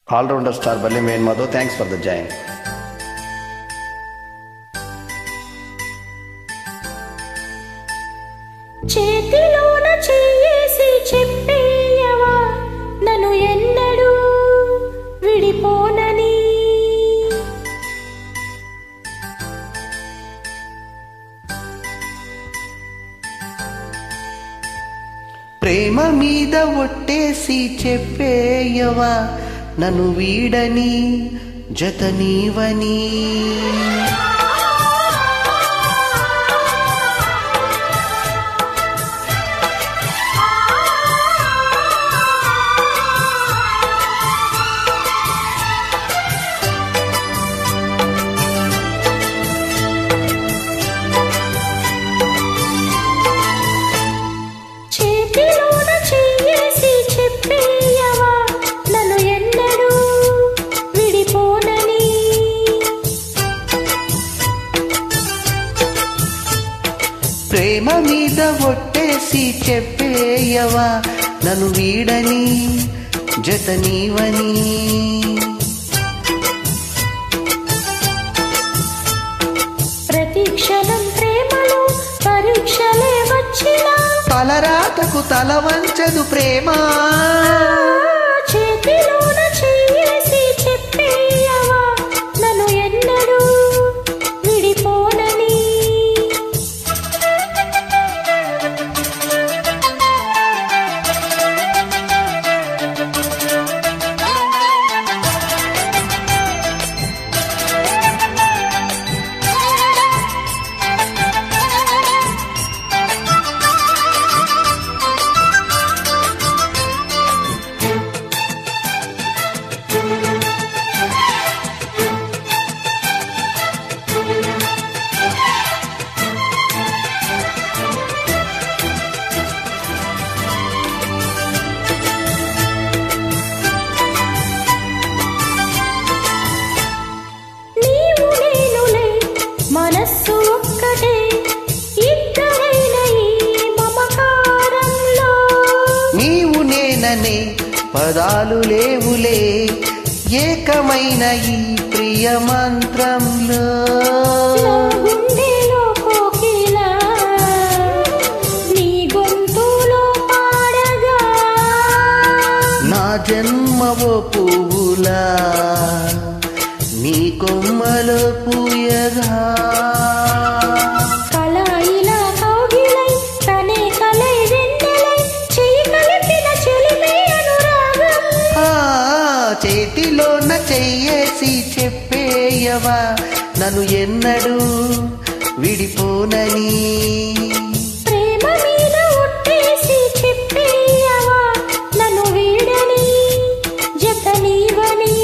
All-rounder star Balli Main Madhu, thanks for the join. చేతిలోన చేసి చెప్పేయవా నన్ను ఎన్నడూ విడిపోనని ప్రేమ మీద ఒట్టేసి చెప్పేయవా నన్ను వీడని జతనీవని ప్రేమ మీద ఒట్టేసి చెప్పేయవా నన్ను వీడని జతనీవని ప్రతి క్షణం ప్రేమలో పరీక్షలే వచ్చినా తలరాతకు తల వంచదు ప్రేమ చేతిలోన చేసి చెప్పేయవా నన్ను ఎన్నడూ విడిపోనని మనస్సు ఒక్కటే ఇద్దరైన ఈ మమకారంలో నీవు నేననే పదాలు లేవులే ఏకమైన ఈ ప్రియ మంత్రంలో నా గుండెలో కోకిలా నీ గొంతులో పాడగా నా జన్మవో పువ్వులా నీ కొమ్మలో పూయగా కళాయిలా కౌగిలై తనే కలై వెన్నెలై చెయ్యి కలిపిన చెలిమే అనురాగం చేతిలోన చెయ్యేసి చెప్పేయవా నన్ను ఎన్నడూ విడిపోనని ప్రేమ మీద ఒట్టేసి చెప్పేయవా నన్ను వీడని జతనీవని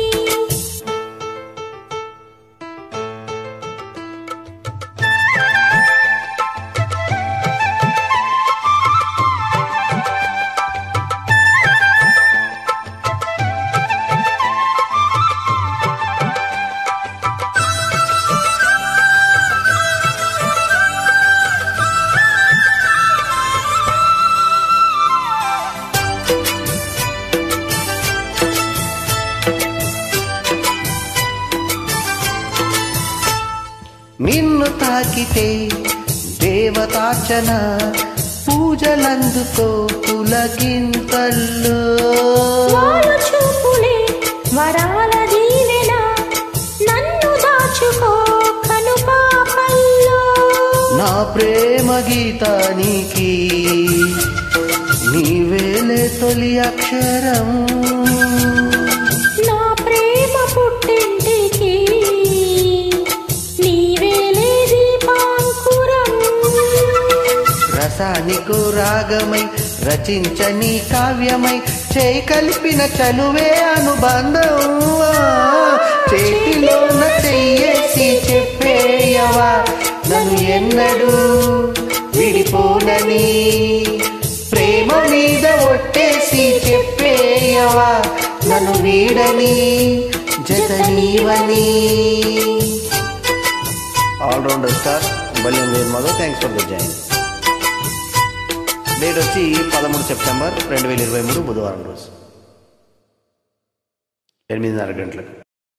నిన్ను తాకితే దేవతార్చన పూజలందుకో పులకింతల్లో వారు చూపులే వరాల దీవెన నన్ను దాచుకో కనుపాపల్లో నా ప్రేమ గీతానికి నీవేలే తొలి అక్షరం నా ప్రేమ పుట్టింటికి నీవేలే దీపాంకురం రసానికు రాగమై రచించని కావ్యమై చేయి కలిపిన చనువే అనుబంధం చేతిలోన చెయ్యేసి చెప్పేయవా నన్ను ఎన్నడూ విడిపోనని ప్రేమ మీద ఒట్టేసి చెప్పేయవా నన్ను వీడని జతనీవని All-rounder star Balli Main Madhu, thanks for the join. Date వచ్చి 13 సెప్టెంబర్ 2023 బుధవారం రోజు. 8:30 గంటలకు.